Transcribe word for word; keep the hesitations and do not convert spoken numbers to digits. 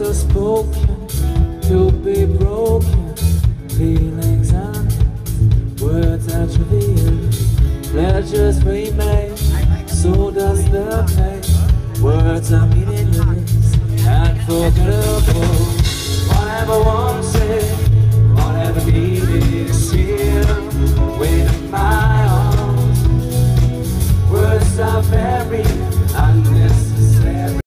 are spoken to be broken. Feelings and words are trivial. Pleasures remain, so does the pain. Words are meaningless and forgettable. Whatever one